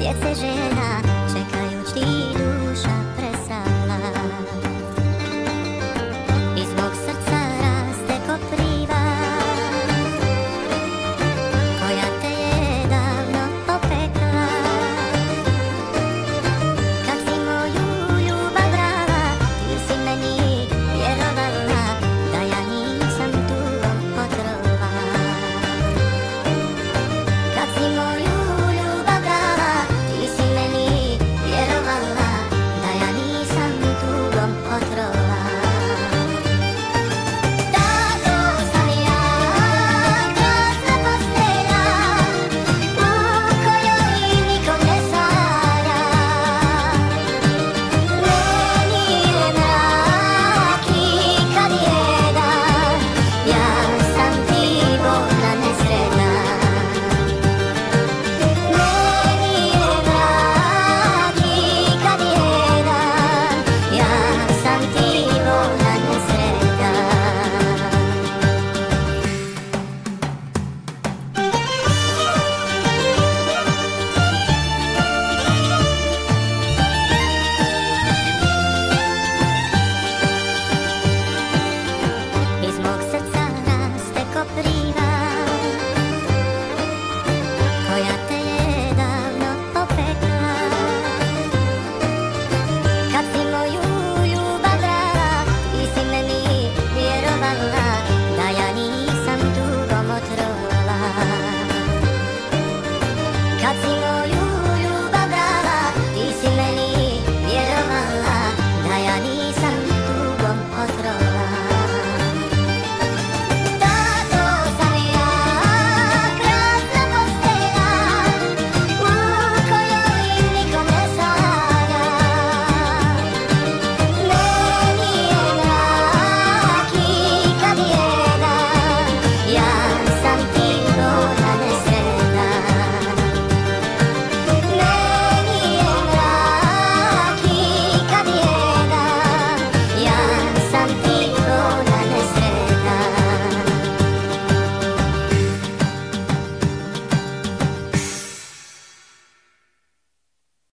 djece, žena, čekajuć ti duša presala. Iz mog srca raste kopriva koja te je davno opekla. Kad si moju ljubav brala, ti si meni vjerovala da ja nisam tugom otrova. Kad si moju ljubav brala, ti si meni vjerovala da ja nisam tugom otrova. Tako sam ja, prazna postelja u kojoj nikom ne sanja. Meni je mrak i kad je dan, ja sam ti bolna nesretna. Meni je mrak i kad je dan, ja sam ti bolna nesretna. Iz mog srca raste kopriva koja te je davno opekla. Kad si moju ljubav brala, ti si meni vjerovala da ja nisam tugom otrova. Kad si